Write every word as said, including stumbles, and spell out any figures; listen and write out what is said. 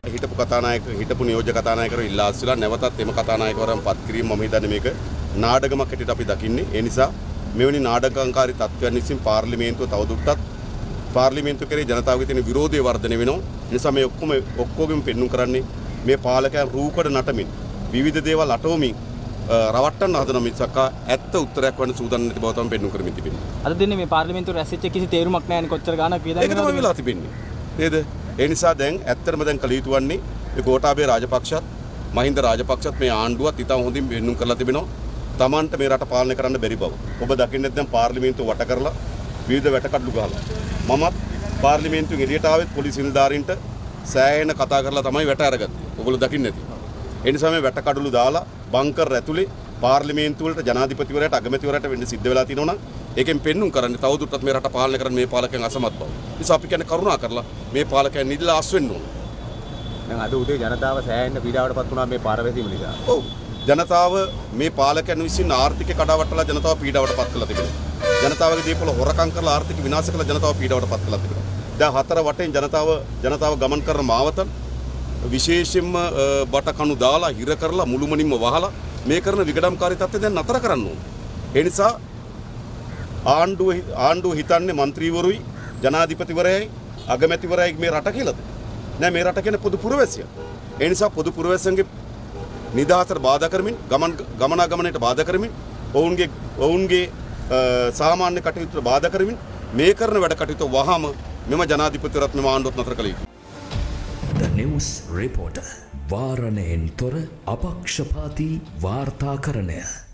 හිටපු කතානායක හිටපු නියෝජ්‍ය කතානායකවරු ඉල්ලා අස්විලා නැවතත් එම කතානායකවරයන් පත් කිරීම මම හිතන්නේ මේක නාඩගමක් හැටියට අපි දකින්නේ. ඒ නිසා මෙවැනි නාඩගම්කාරී තත්ත්වයන් විසින් පාර්ලිමේන්තුව තවදුරටත් පාර්ලිමේන්තුව කෙරෙහි ජනතාවගේ තියෙන විරෝධය වර්ධනය වෙනවා. ඒ නිසා මේ ඔක්කොම ඔක්කොගෙම පෙන්눔 කරන්නේ මේ පාලකයන් රූකඩ නටමින් විවිධ දේවල් අටවමින් රවට්ටන්න හදන මිසක් ඇත්ත උත්තරයක් වන්න සූදානම් නැති බව තමයි පෙන්눔 කරමින් තිබෙන්නේ. අද දිනේ මේ පාර්ලිමේන්තුවේ රැස්වෙච්ච කිසි තේරුමක් නැහැ නේ කොච්චර ගාණක් වියදම් ඒක තමයි වෙලා තිබෙන්නේ. නේද? ඒ නිසා දැන් ඇත්තටම දැන් කළ යුතු වන්නේ මේ ගෝඨාභය රාජපක්ෂත් මහින්ද රාජපක්ෂත් මේ ආණ්ඩුවත් ඉතාම හොඳින් වෙන්නුම් කරලා තිබෙනවා. Tamanට මේ රට පාලනය කරන්න බැරි බව. ඔබ දකින්නේ දැන් පාර්ලිමේන්තුව වට කරලා විවිධ වැටකඩලු ගහලා. මමත් පාර්ලිමේන්තුවෙන් එළියට ආවෙත් පොලිස් නිලධාරීන්ට සෑහෙන කතා කරලා තමයි වැට අරගත්තේ. ඔයගොල්ලෝ දකින්නේ නැති. ඒ නිසා මේ වැටකඩලු දාලා බංකර් ඇතුලේ පාර්ලිමේන්තුව වලට ජනාධිපතිවරයාට අගමැතිවරයාට වෙන්න සිද්ධ වෙලා තියෙනවා නම් ඒකෙන් පෙන්눔 කරන්නේ තවදුරටත් මේ රට පාලනය කරන්න මේ පාලකයන් අසමත් බව. ඒ නිසා අපි කියන්නේ කරුණා කරලා මේ පාලකයන් නිදලා අස් වෙන්න ඕන. දැන් අද උදේ ජනතාව සෑහෙන පීඩාවටපත් වුණා මේ පාර වැසීම නිසා. ඔව්. ජනතාව මේ පාලකයන් විසින් ආර්ථිකය කඩාවැටලා ජනතාව පීඩාවටපත් කරලා තිබෙනවා. ජනතාවගේ දීපල හොරකම් කරලා ආර්ථික විනාශ කරලා ජනතාව පීඩාවටපත් කරලා තිබෙනවා. දැන් හතර වටෙන් ජනතාව ජනතාව ගමන් කරන මාවතන් විශේෂයෙන්ම බට කණු දාලා හිර කරලා මුළුමනින්ම වහලා මේ කරන විගඩම්කාරී තත්ත්වය දැන් නතර කරන්න ඕන. ඒ නිසා ආණ්ඩුව ආණ්ඩුව හිතන්නේ മന്ത്രിවරුයි ජනාධිපතිවරයයි අගමැතිවරයයි මේ රට කියලාද? නෑ මේ රට කියන්නේ පොදු පුරවැසියන්. ඒ නිසා පොදු පුරවැසියන්ගේ නිදහසට බාධා කරමින් ගමන් ගමනාගමනයට බාධා කරමින් ඔවුන්ගේ ඔවුන්ගේ සාමාන්‍ය කටයුතු බාධා කරමින් මේ කරන වැඩ කටයුතු වහාම මෙම ජනාධිපතිවරත් මෙම ආණ්ඩුවත් නතර කළ යුතුයි. The News Reporter වාරණයෙන් තොර අපක්ෂපාතී වාර්තාකරණය